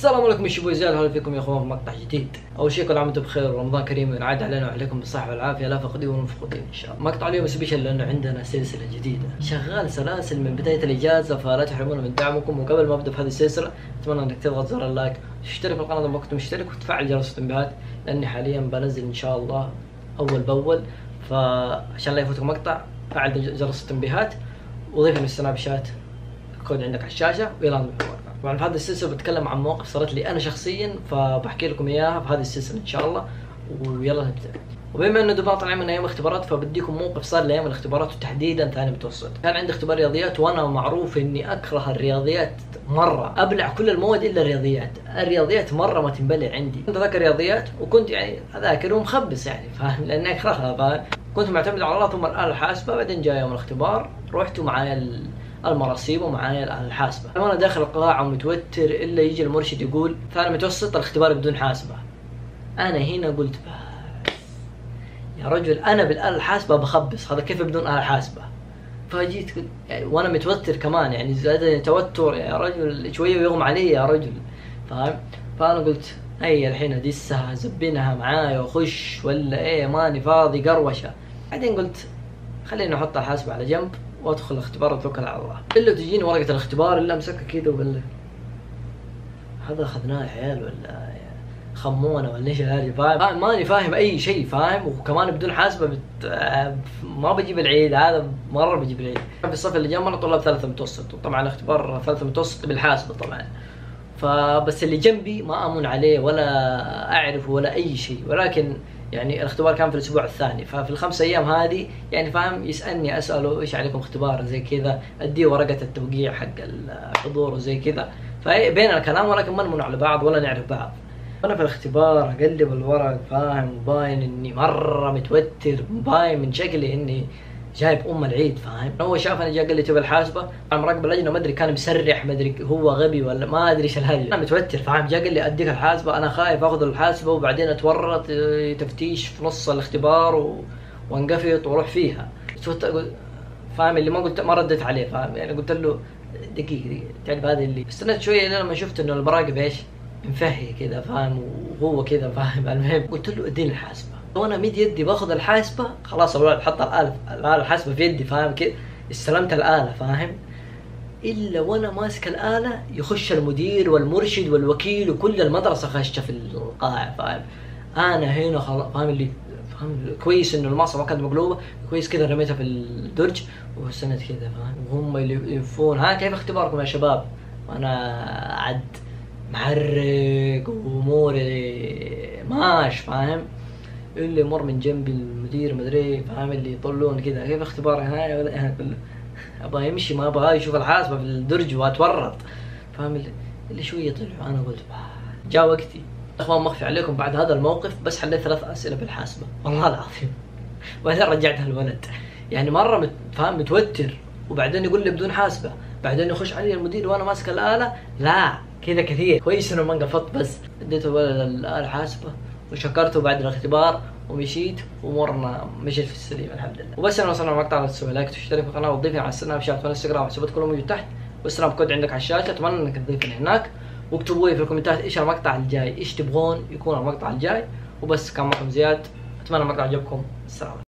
السلام عليكم يا شباب زياد، هلا فيكم يا اخوان في مقطع جديد. اول شيء كل عام وانتم بخير ورمضان كريم وينعاد علينا وعليكم بالصحه والعافيه لا فقدين ولا مفقودين ان شاء الله. مقطع اليوم سبيشل لانه عندنا سلسله جديده شغال سلاسل من بدايه الاجازه، فلا تحرمونا من دعمكم. وقبل ما ابدا في هذه السلسله اتمنى انك تضغط زر اللايك وتشترك في القناه اذا ما كنت مشترك وتفعل جرس التنبيهات، لاني حاليا بنزل ان شاء الله اول باول، فعشان لا يفوتك مقطع فعل جرس التنبيهات وضيف من السناب شات الكود عندك على الشاشه ويلا نبدا. طبعا في هذه السلسله بتكلم عن مواقف صارت لي انا شخصيا، فبحكي لكم اياها في هذه السلسله ان شاء الله، ويلا نبدا. وبما انه دوبنا طالعين من ايام اختبارات فبديكم موقف صار لي ايام الاختبارات وتحديدا ثاني متوسط. كان عندي اختبار رياضيات وانا معروف اني اكره الرياضيات مره، ابلع كل المواد الا الرياضيات. الرياضيات مره ما تنبلع عندي. كنت اذاكر رياضيات وكنت يعني اذاكر ومخبص يعني فاهم، لاني اكرهها فاهم. كنت معتمد على الله ثم الآلة الحاسبة. بعدين جاء يوم الاختبار رحت ومعايا المراسيب ومعايا الآلة الحاسبة، وانا داخل القاعة ومتوتر الا يجي المرشد يقول ثاني متوسط الاختبار بدون حاسبة. انا هنا قلت بس يا رجل انا بالآلة الحاسبة بخبص، هذا كيف بدون آلة حاسبة؟ فجيت يعني وانا متوتر كمان، يعني زادني توتر يا رجل، شوية ويغمى علي يا رجل فاهم. فانا قلت هي الحين ادسها زبنها معايا واخش ولا ايه، ماني فاضي قروشه. بعدين قلت خليني احط الحاسبة على جنب وادخل الاختبار واتوكل على الله. الا تجيني ورقة الاختبار الا امسكها كذا وبالله هذا اخذناه يا عيال ولا خمونه ولا ايش هذه فاهم؟ ماني فاهم اي شيء فاهم، وكمان بدون حاسبة ما بجيب العيد، هذا مرة بجيب العيد. في الصف اللي جنبنا طلاب ثالثة متوسط، وطبعا الاختبار ثالثة متوسط بالحاسبة طبعا، فبس اللي جنبي ما امن عليه ولا اعرفه ولا اي شيء. ولكن يعني الاختبار كان في الاسبوع الثاني، ففي الخمس ايام هذه يعني فاهم يسالني اساله ايش عليكم اختبار زي كذا، اديه ورقه التوقيع حق الحضور وزي كذا، فبيننا كلام ولكن ما نمن على بعض ولا نعرف بعض. انا في الاختبار اقلب الورق فاهم، وباين اني مره متوتر، باين من شكلي اني جايب العيد فاهم. هو شافني جا قال لي تبي الحاسبه، انا مراقب اللجنه ما ادري كان مسرح ما ادري هو غبي ولا ما ادري ايش الهرجه، انا متوتر فاهم. جا قال لي اديك الحاسبه، انا خايف اخذ الحاسبه وبعدين اتورط تفتيش في نص الاختبار وانقفط واروح فيها فاهم. اللي ما رديت عليه فاهم، يعني قلت له دقيقه تعرف هذه اللي استنيت شويه لما شفت انه المراقب ايش مفهي كذا فاهم، وهو كذا فاهم. المهم قلت له اديني الحاسبه، وانا مد يدي باخذ الحاسبه خلاص الولد حط الآلة الحاسبه في يدي فاهم كذا، استلمت الآلة فاهم. الا وانا ماسك الآلة يخش المدير والمرشد والوكيل وكل المدرسه خاشة في القاعه فاهم. انا هنا خلاص فاهم، اللي فاهم كويس انه المعصه ما كانت مقلوبه، كويس كذا رميتها في الدرج واستنيت كذا فاهم، وهم يلفون ها كيف اختباركم يا شباب، وانا عد محرق واموري ماش فاهم. اللي يمر من جنبي المدير مدري فاهم، اللي يطلون كذا كيف اختبارك هاي ولا انا كله ابغى يمشي ما ابغى يشوف الحاسبه في الدرج واتورط فاهم. اللي شويه طلعوا انا قلت جاء وقتي. اخوان ما اخفي عليكم بعد هذا الموقف بس حليت 3 اسئله بالحاسبه والله العظيم، وبعدين رجعتها الولد. يعني مره فاهم متوتر، وبعدين يقول لي بدون حاسبه، بعدين يخش علي المدير وانا ماسك الآلة، لا كذا كثير. كويس انه ما انقفضت، بس اديته الولد الآلة الحاسبه وشكرته بعد الاختبار ومشيت وامورنا مشيت في السليم الحمد لله. وبس انا وصلنا المقطع، لا تنسوا لايك وتشترك في القناه وتضيفني على السناب شات والانستغرام، حسابات كلهم موجود تحت والسناب كود عندك على الشاشه. اتمنى انك تضيفني هناك واكتبوا لي في الكومنتات ايش المقطع الجاي، ايش تبغون يكون المقطع الجاي. وبس كان معكم زياد، اتمنى المقطع عجبكم. السلام عليكم.